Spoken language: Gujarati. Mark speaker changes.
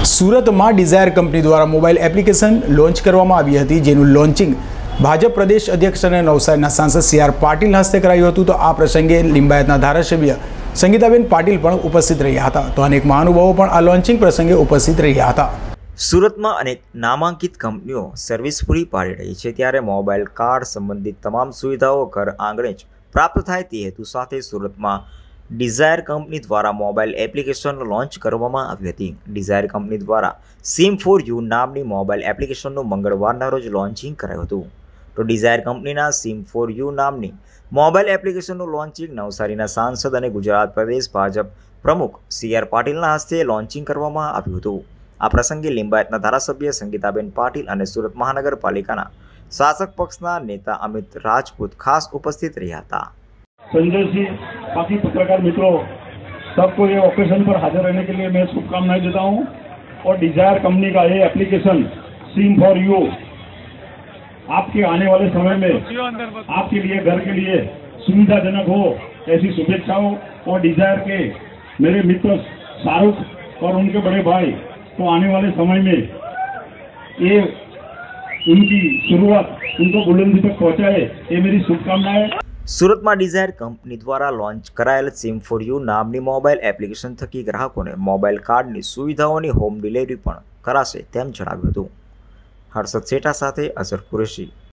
Speaker 1: સુરતમાં ડિઝાયર કંપની દ્વારા મોબાઈલ એપ્લિકેશન લોન્ચ કરવામાં આવી હતી, જેનું લોન્ચિંગ ભાજપ પ્રદેશ અધ્યક્ષ અને નવસારીના સાંસદ CR પાટીલ હસ્તે કરાયું હતું। તો આ પ્રસંગે લિંબાયતના ધારાસભ્ય સંગીતાબેન પાટીલ પણ ઉપસ્થિત રહ્યા હતા। તો અનેક મહાનુભાવો પણ આ લોન્ચિંગ પ્રસંગે ઉપસ્થિત રહ્યા હતા।
Speaker 2: સુરતમાં અનેક નામાંકિત કંપનીઓ સર્વિસ પૂરી પાડી રહી છે, ત્યારે મોબાઈલ કાર્ડ સંબંધિત તમામ સુવિધાઓ ઘર આંગણે જ પ્રાપ્ત થાય તે હેતુ સાથે સુરતમાં ડિઝાયર કંપની દ્વારા મોબાઈલ એપ્લિકેશન લોન્ચ કરવામાં આવી હતી। ડિઝાયર કંપની દ્વારા SIM4U નામની મોબાઈલ એપ્લિકેશનનું મંગળવારના રોજ લોન્ચિંગ કરાયું હતું। તો ડિઝાયર કંપનીના SIM4U નામની મોબાઈલ એપ્લિકેશનનું લોન્ચિંગ નવસારીના સાંસદ અને ગુજરાત પ્રદેશ ભાજપ પ્રમુખ CR પાટીલના હસ્તે લોન્ચિંગ કરવામાં આવ્યું હતું। આ પ્રસંગે લિંબાયતના ધારાસભ્ય સંગીતાબેન પાટીલ અને સુરત મહાનગરપાલિકાના શાસક પક્ષના નેતા અમિત राजपूत खास उपस्थित રહ્યા હતા।
Speaker 3: संजय जी, बाकी पत्रकार मित्रों, सबको ये ओकेजन पर हाजिर रहने के लिए मैं शुभकामनाएं देता हूं। और डिजायर कंपनी का ये एप्लीकेशन SIM4U आपके आने वाले समय में आपके लिए घर के लिए सुविधाजनक हो, ऐसी शुभेच्छाओं। और डिजायर के मेरे मित्र शाहरुख और उनके बड़े भाई तो आने वाले समय में ये उनकी शुरुआत उनको बुलंदी तक पहुंचाए, ये मेरी शुभकामनाएं।
Speaker 2: સુરતમાં ડિઝાયર કંપની દ્વારા લોન્ચ કરાયેલ SIM4U નામની મોબાઈલ એપ્લિકેશન થકી ગ્રાહકોને મોબાઈલ કાર્ડની સુવિધાઓની હોમ ડિલિવરી પણ કરાશે તેમ જણાવ્યું હતું। હર્ષદ સેઠા સાથે અઝર કુરેશી।